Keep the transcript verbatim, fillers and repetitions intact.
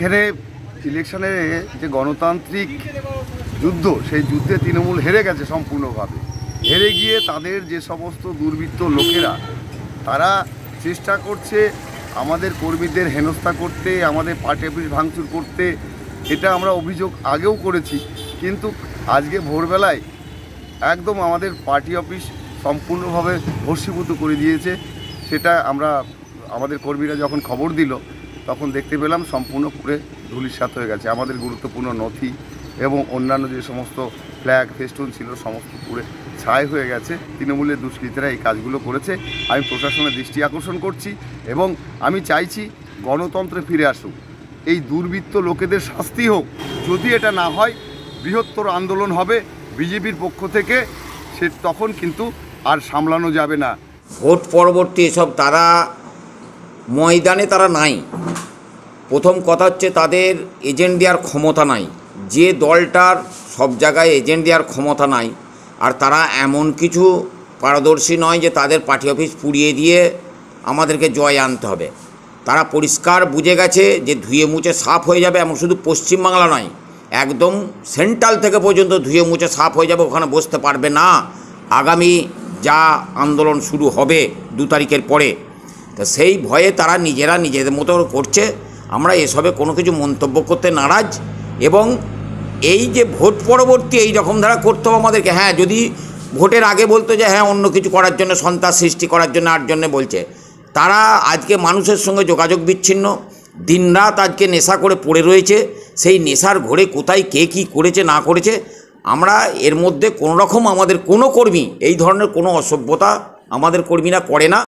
এখানে ইলেকশনে যে গণতান্ত্রিক যুদ্ধ, সেই যুদ্ধে তৃণমূল হেরে গেছে সম্পূর্ণভাবে। হেরে গিয়ে তাদের যে সমস্ত দুর্বৃত্ত লোকেরা তারা চেষ্টা করছে আমাদের কর্মীদের হেনস্থা করতে, আমাদের পার্টি অফিস ভাঙচুর করতে। এটা আমরা অভিযোগ আগেও করেছি, কিন্তু আজকে ভোরবেলায় একদম আমাদের পার্টি অফিস সম্পূর্ণভাবে ভস্মীভূত করে দিয়েছে। সেটা আমরা আমাদের কর্মীরা যখন খবর দিল তখন দেখতে পেলাম সম্পূর্ণ পুরে ধূলিসাৎ হয়ে গেছে। আমাদের গুরুত্বপূর্ণ নথি এবং অন্যান্য যে সমস্ত ফ্ল্যাগ ফেস্টুন ছিল সমস্ত পুরে ছাই হয়ে গেছে। তৃণমূলের দুষ্কৃতীরা এই কাজগুলো করেছে। আমি প্রশাসনের দৃষ্টি আকর্ষণ করছি এবং আমি চাইছি গণতন্ত্রে ফিরে আসুক, এই দুর্বৃত্ত লোকেদের শাস্তি হোক। যদি এটা না হয় বৃহত্তর আন্দোলন হবে বিজেপির পক্ষ থেকে, সে তখন কিন্তু আর সামলানো যাবে না। ভোট পরবর্তী এসব তারা ময়দানে তারা নাই। প্রথম কথা হচ্ছে তাদের এজেন্ট দেওয়ার ক্ষমতা নাই। যে দলটার সব জায়গায় এজেন্ট দেওয়ার ক্ষমতা নাই, আর তারা এমন কিছু পারদর্শী নয় যে তাদের পার্টি অফিস পুড়িয়ে দিয়ে আমাদেরকে জয় আনতে হবে। তারা পরিষ্কার বুঝে গেছে যে ধুয়ে মুছে সাফ হয়ে যাবে। এমন শুধু পশ্চিমবাংলা নয়, একদম সেন্ট্রাল থেকে পর্যন্ত ধুয়ে মুছে সাফ হয়ে যাবে, ওখানে বসতে পারবে না আগামী যা আন্দোলন শুরু হবে দু তারিখের পরে। তা সেই ভয়ে তারা নিজেরা নিজেদের মতো করছে। আমরা এসবে কোনো কিছু মন্তব্য করতে নারাজ। এবং এই যে ভোট পরবর্তী এই রকম ধারা করতে হবে আমাদেরকে। হ্যাঁ, যদি ভোটের আগে বলতো যে হ্যাঁ অন্য কিছু করার জন্য, সন্ত্রাস সৃষ্টি করার জন্য আর জন্য বলছে, তারা আজকে মানুষের সঙ্গে যোগাযোগ বিচ্ছিন্ন, দিনরাত আজকে নেশা করে পড়ে রয়েছে। সেই নেশার ঘোরে কোথায় কে কী করেছে না করেছে, আমরা এর মধ্যে কোনো রকম আমাদের কোনো কর্মী এই ধরনের কোনো অসভ্যতা আমাদের কর্মীরা করে না।